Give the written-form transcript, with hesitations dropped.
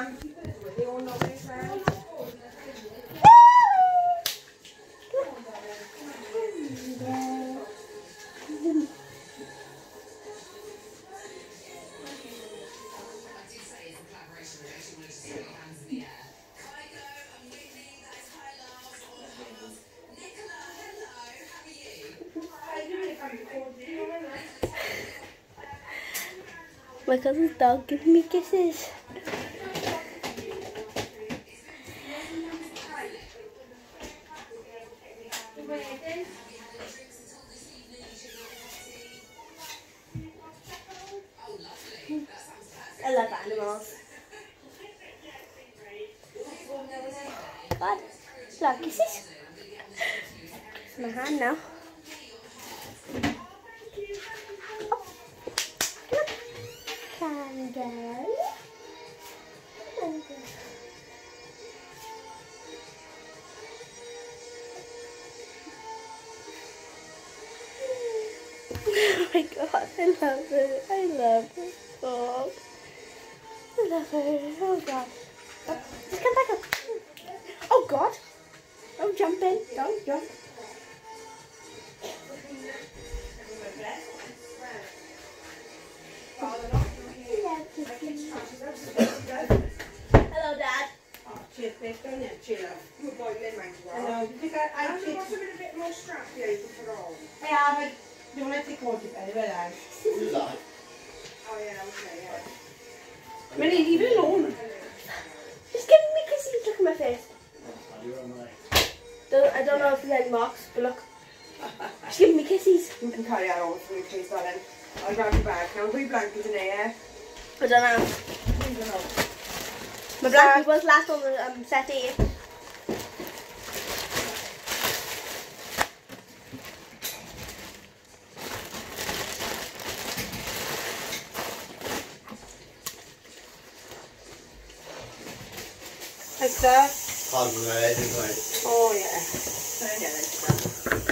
My cousin's dog gives me kisses. I love animals. God, love kisses. It's my hand now. Candle. Oh my god, I love her. I love her. Oh, I love her. Oh god. Oh, just come back up. Oh god. Don't jump in. Don't jump. Hello, Dad. Oh, cheers, babe. Don't you? Cheers. You're boiling, man. Hello. You think I should have a bit more strap here you put it on? I have. Do you want to take a water bed? Well, I. Who's that? Oh, yeah, okay, yeah. Minnie, leave it alone. Just give me kisses. Look at my face. I don't know if there's any marks, but look. Just give me kisses. You can carry that over for me, please, darling. I'll grab your bag now. Put your blanket in there. I don't know. I don't know. My blanket was last on the settee. Like that. Hard red, isn't it? Oh, yeah.